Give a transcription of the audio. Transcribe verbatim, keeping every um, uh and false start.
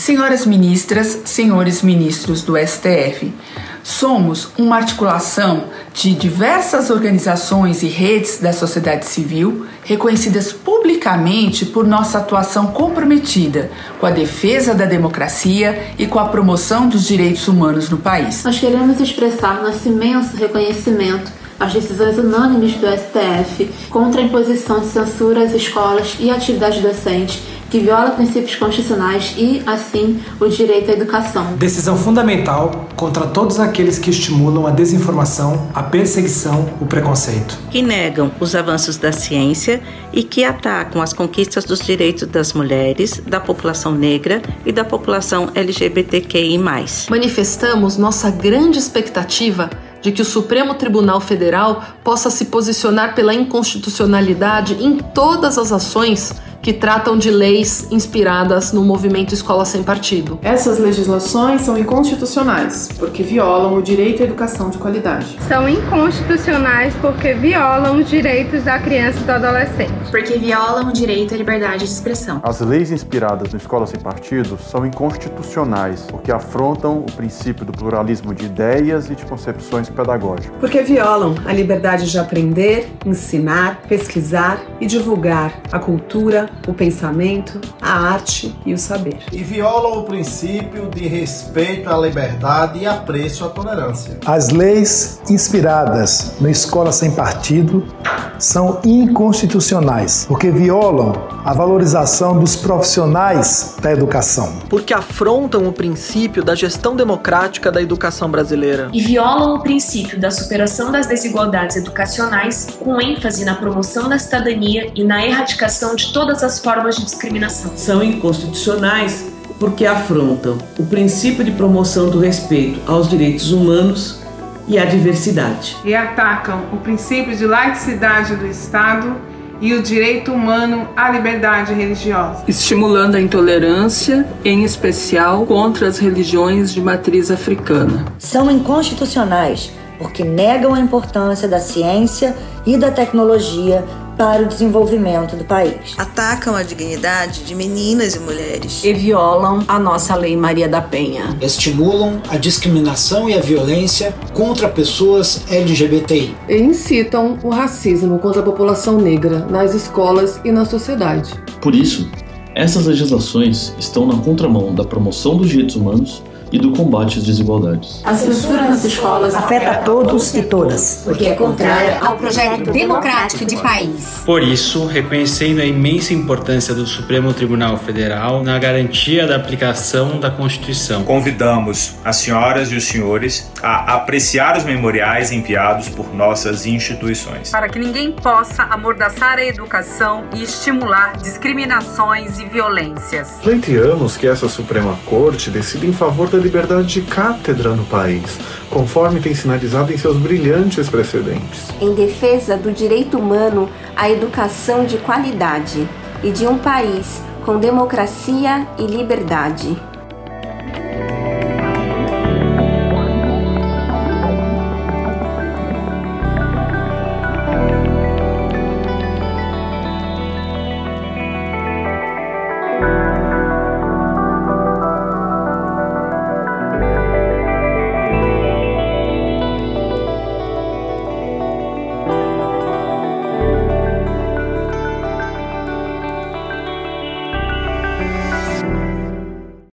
Senhoras ministras, senhores ministros do S T F, somos uma articulação de diversas organizações e redes da sociedade civil reconhecidas publicamente por nossa atuação comprometida com a defesa da democracia e com a promoção dos direitos humanos no país. Nós queremos expressar nosso imenso reconhecimento às decisões unânimes do S T F contra a imposição de censura às escolas e atividades docentes que viola princípios constitucionais e, assim, o direito à educação. Decisão fundamental contra todos aqueles que estimulam a desinformação, a perseguição, o preconceito. Que negam os avanços da ciência e que atacam as conquistas dos direitos das mulheres, da população negra e da população L G B T Q I mais. Manifestamos nossa grande expectativa de que o Supremo Tribunal Federal possa se posicionar pela inconstitucionalidade em todas as ações que tratam de leis inspiradas no movimento Escola Sem Partido. Essas legislações são inconstitucionais, porque violam o direito à educação de qualidade. São inconstitucionais porque violam os direitos da criança e do adolescente. Porque violam o direito à liberdade de expressão. As leis inspiradas no Escola Sem Partido são inconstitucionais, porque afrontam o princípio do pluralismo de ideias e de concepções pedagógicas. Porque violam a liberdade de aprender, ensinar, pesquisar e divulgar a cultura, o pensamento, a arte e o saber. E violam o princípio de respeito à liberdade e apreço à tolerância. As leis inspiradas no Escola Sem Partido são inconstitucionais, porque violam a valorização dos profissionais da educação. Porque afrontam o princípio da gestão democrática da educação brasileira. E violam o princípio da superação das desigualdades educacionais, com ênfase na promoção da cidadania e na erradicação de todas as formas de discriminação. São inconstitucionais porque afrontam o princípio de promoção do respeito aos direitos humanos e à diversidade. E atacam o princípio de laicidade do Estado e o direito humano à liberdade religiosa. Estimulando a intolerância, em especial contra as religiões de matriz africana. São inconstitucionais porque negam a importância da ciência e da tecnologia para o desenvolvimento do país. Atacam a dignidade de meninas e mulheres. E violam a nossa Lei Maria da Penha. Estimulam a discriminação e a violência contra pessoas L G B T I. E incitam o racismo contra a população negra nas escolas e na sociedade. Por isso, essas legislações estão na contramão da promoção dos direitos humanos e do combate às desigualdades. A censura nas escolas afeta a todos e todas, porque é contrária ao projeto democrático de país. Por isso, reconhecendo a imensa importância do Supremo Tribunal Federal na garantia da aplicação da Constituição, convidamos as senhoras e os senhores a apreciar os memoriais enviados por nossas instituições. Para que ninguém possa amordaçar a educação e estimular discriminações e violências. Pleiteamos que essa Suprema Corte decida em favor da liberdade de cátedra no país, conforme tem sinalizado em seus brilhantes precedentes. Em defesa do direito humano à educação de qualidade e de um país com democracia e liberdade.